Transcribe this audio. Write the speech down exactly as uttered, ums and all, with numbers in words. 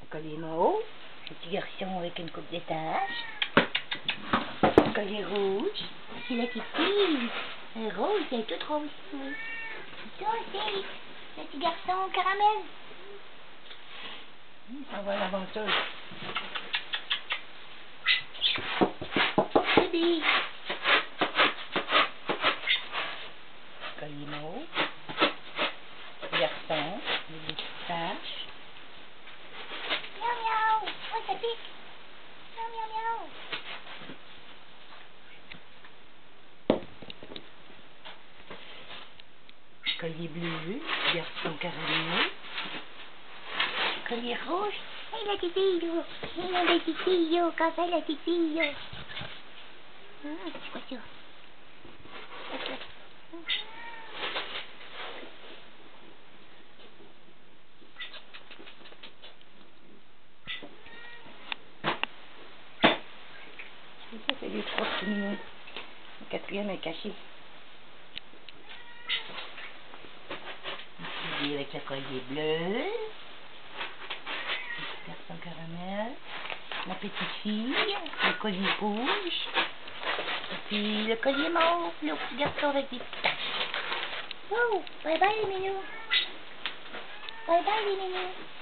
Collier mauve, un petit garçon avec une coupe de taches. Collier rouge, c'est la petite fille. Un rose, elle est toute rose. Oui. Ça, c'est le petit garçon caramel. Il s'en va à l'aventure. Bébé. Collier mauve. Garçon, avec des petites taches. Miaou miaou. Oh, ça pique. Miaou miaou miaou. Collier bleu, garçon caramel. Collier rouge. Hey la petite fille, là. Hey la petite fille, là. Quand c'est la petite fille, là. Ah, c'est quoi ça? Ça, c'est les trois petits minous. Le quatrième est caché. Ici, avec le collier bleu. Le petit garçon caramel. La petite fille. Le collier rouge. Et puis le collier mauve. Le petit garçon avec des petites taches. Oh, bye bye les minous. Bye bye les minous.